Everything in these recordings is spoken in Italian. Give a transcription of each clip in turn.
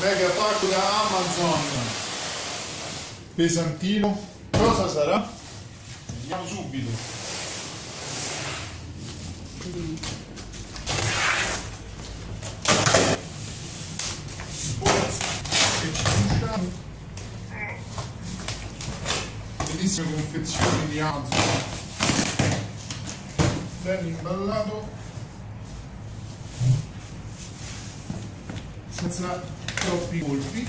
Mega pack da Amazon, pesantino. Cosa sarà? Vediamo subito. Bellissime confezioni di Amazon, ben imballato, senza troppi colpi.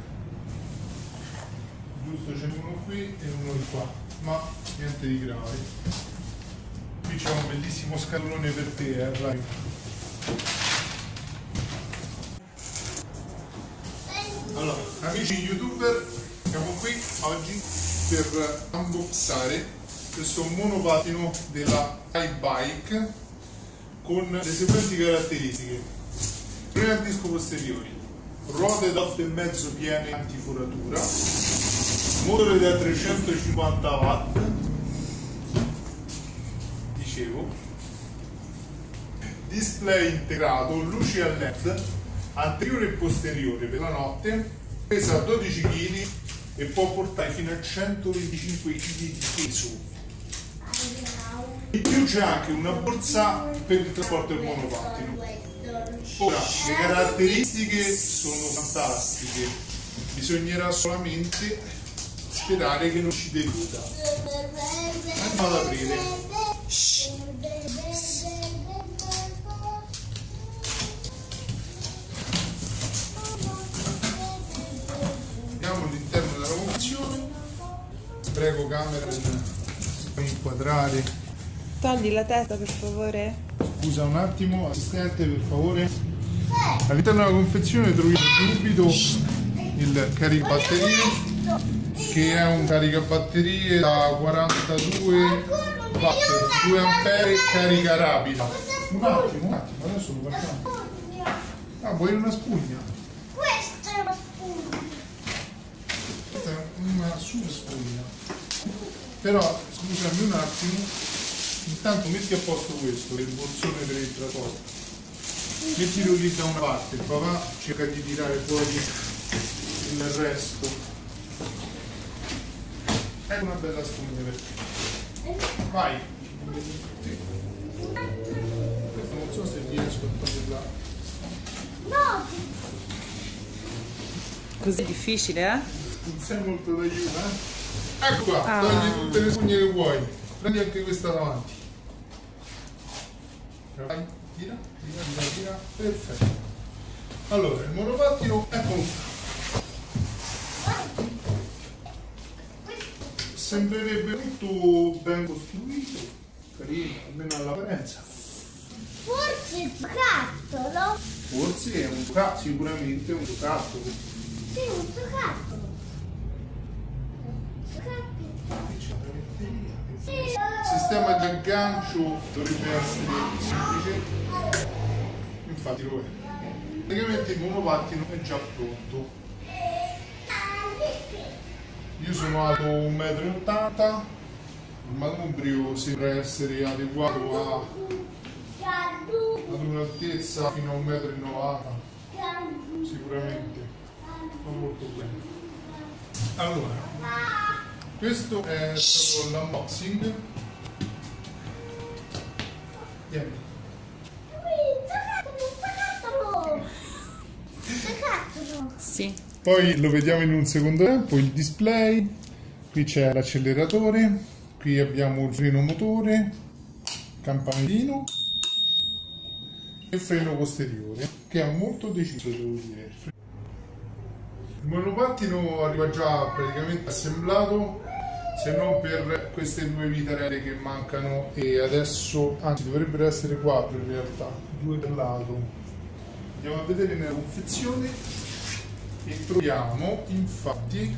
Giusto, c'è uno qui e uno di qua, ma niente di grave. Qui c'è un bellissimo scalone per te, vai. Allora, amici youtuber, siamo qui oggi per unboxare questo monopattino della iBike con le seguenti caratteristiche: freni a disco posteriori, ruote da 8,5 piene antiforatura, motore da 350 watt, dicevo, display integrato, luci a LED anteriore e posteriore per la notte, pesa 12 kg e può portare fino a 125 kg di peso. In più c'è anche una borsa per il trasporto del monopattino. Ora, le caratteristiche sono fantastiche, bisognerà solamente sperare che non ci deluda. Andiamo ad aprire. Vediamo all'interno della confezione. Prego camera per inquadrare. Togli la testa per favore. Scusa un attimo, assistente, per favore. All'interno della confezione troviamo subito il caricabatterie, che è un caricabatterie da 42 watt, 2 ampere, carica rapida. Un attimo, adesso lo facciamo. Ah, vuoi una spugna? Questa è una spugna. Questa è una super spugna. Però, scusami un attimo, intanto metti a posto questo, che è il borsone per il trasporto. Mettilo lì da una parte, il papà cerca di tirare fuori il resto. Ecco una bella spugna per te. Vai! Questo non so se riesco a toglierla. No! Così difficile, eh? Non sei molto d'aiuto, eh? Ecco qua, Ah. togli tutte le spugne che vuoi. Prendi anche questa davanti. Vai, tira. Perfetto. Allora, il monopattino è pronto. Sembrerebbe tutto ben costruito, carino, almeno all'apparenza. Forse il giocattolo? Forse è un giocattolo, sicuramente un giocattolo. Sì, un giocattolo. Il sistema di aggancio dovrebbe essere semplice, infatti lo è. Praticamente il monopattino è già pronto. Io sono alto 1,80 m, il manubrio sembra essere adeguato ad un'altezza fino a 1,90 m, sicuramente, va molto bene. Allora, questo è stato l'unboxing. Vieni. Giocattolo! Sì. Poi lo vediamo in un secondo tempo, il display, qui c'è l'acceleratore, qui abbiamo il freno motore, campanellino e il freno posteriore, che è molto deciso, devo dire. Il monopattino arriva già praticamente assemblato, se non per queste due vitarelle che mancano, e adesso, anzi dovrebbero essere 4 in realtà, 2 per lato. Andiamo a vedere nella confezione. E troviamo infatti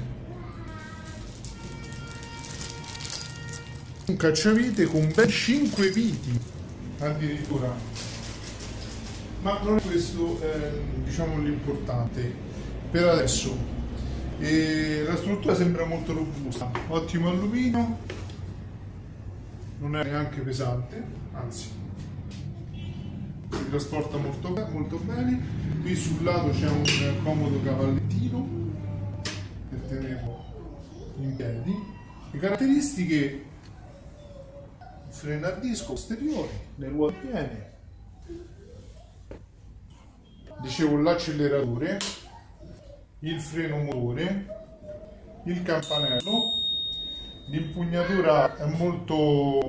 un cacciavite con ben 5 viti addirittura, ma non è questo diciamo l'importante per adesso. La struttura sembra molto robusta, ottimo alluminio, non è neanche pesante, anzi si trasporta molto bene. Qui sul lato c'è un comodo cavallettino per tenerlo in piedi. Le caratteristiche: freno a disco posteriore, le ruote piene, dicevo l'acceleratore, il freno motore, il campanello, l'impugnatura è molto,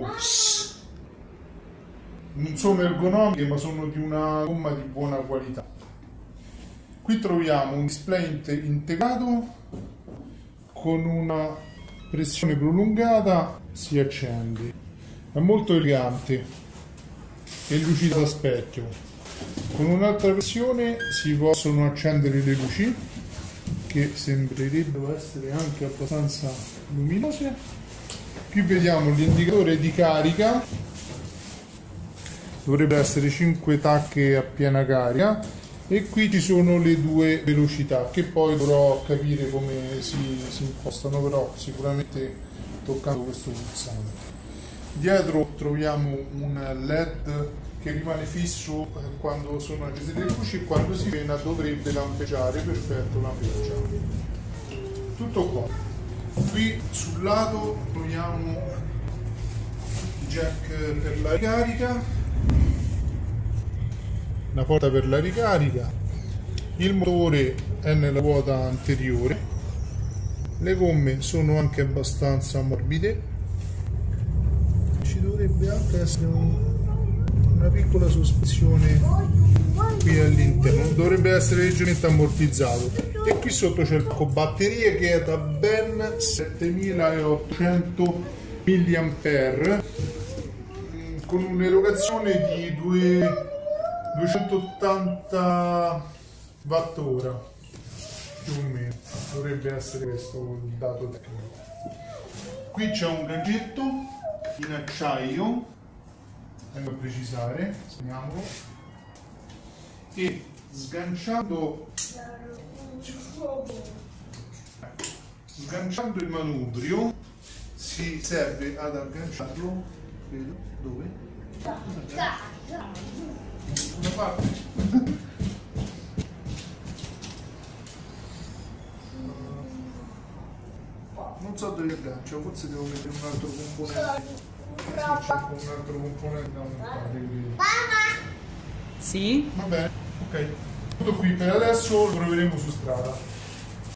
non sono ergonomiche ma sono di una gomma di buona qualità. Qui troviamo un display integrato con una pressione prolungata, si accende, è molto elegante e lucida da specchio. Con un'altra pressione si possono accendere le luci, che sembrerebbero essere anche abbastanza luminose. Qui vediamo l'indicatore di carica, dovrebbe essere 5 tacche a piena carica, e qui ci sono le due velocità che poi dovrò capire come si impostano, però sicuramente toccando questo pulsante. Dietro troviamo un LED che rimane fisso quando sono accese le luci, e quando si frena dovrebbe lampeggiare. Perfetto, lampeggia. Tutto qua. Qui sul lato troviamo il jack per la ricarica, una porta per la ricarica, il motore è nella ruota anteriore, le gomme sono anche abbastanza morbide, ci dovrebbe anche essere una piccola sospensione qui all'interno, dovrebbe essere leggermente ammortizzato. E qui sotto c'è il pacco batterie che è da ben 7800 mAh con un'erogazione di 280 Wh più o meno, dovrebbe essere questo il dato tecnico. Qui c'è un gancetto in acciaio, vengo a precisare, spegniamolo, e sganciando il manubrio si serve ad agganciarlo, vedo, dove? Una parte. Non so dove aggancio, forse devo mettere un altro componente. Sì, c'è un altro componente da montare. Sì? Va bene, ok. Tutto qui per adesso, lo proveremo su strada.